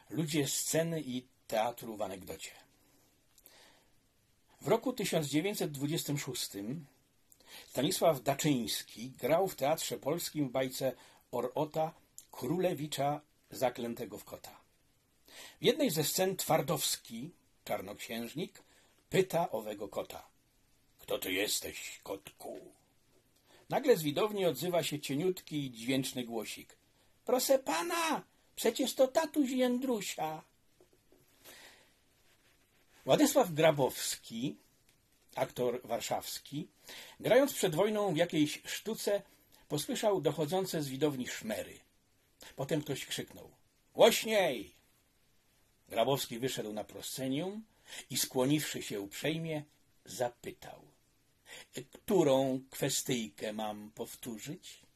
Ludzie sceny i teatru w anegdocie. W roku 1926 Stanisław Daczyński grał w Teatrze Polskim w bajce Orota Królewicza Zaklętego w Kota. W jednej ze scen Twardowski, czarnoksiężnik, pyta owego kota: „Kto ty jesteś, kotku?” Nagle z widowni odzywa się cieniutki i dźwięczny głosik: „Proszę pana, przecież to tatuś Jędrusia”. Władysław Grabowski, aktor warszawski, grając przed wojną w jakiejś sztuce, posłyszał dochodzące z widowni szmery. Potem ktoś krzyknął: „Głośniej!” Grabowski wyszedł na proszcenium i skłoniwszy się uprzejmie, zapytał: „Którą kwestyjkę mam powtórzyć?”